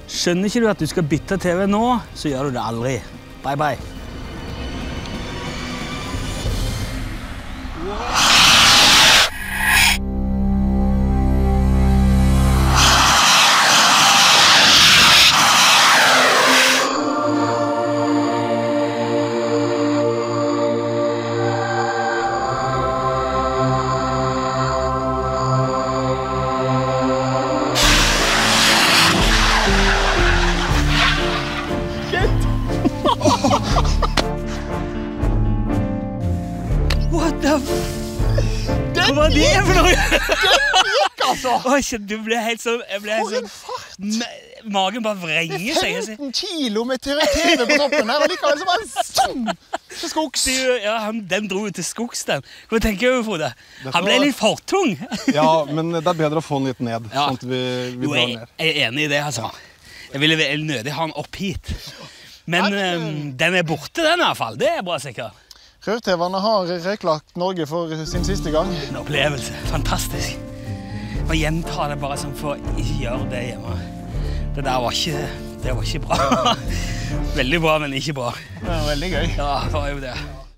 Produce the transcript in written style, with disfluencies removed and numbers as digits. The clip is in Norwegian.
Skjønner ikke du at du skal bytte TV nå, så gjør du det aldri. Bye, bye. What the f... Hva var det for noe? Den gikk, altså! Oi, du ble helt sånn... For en fart! Magen bare vrenger seg. Det er 15 kilo med TV på toppen her, og likevel så bare zoom til skogs. Ja, den dro ut til skogs, den. Hva tenker du, Frode? Han ble litt for tung. Ja, men det er bedre å få den litt ned, Ja. sånn at vi drar den ned. Jeg er enig i det, altså. Jeg ville nødig ha den opp hit. Men den er borte, den i hvert fall. Det er bra sikkert. Rør-TV'ene har røyklagt Norge for sin siste gang. En opplevelse. Fantastisk. Og gjenta det bare sånn for å ikke gjøre det hjemme. Det der var ikke bra. Veldig bra, men ikke bra. Det er veldig gøy. Ja, det var jo det.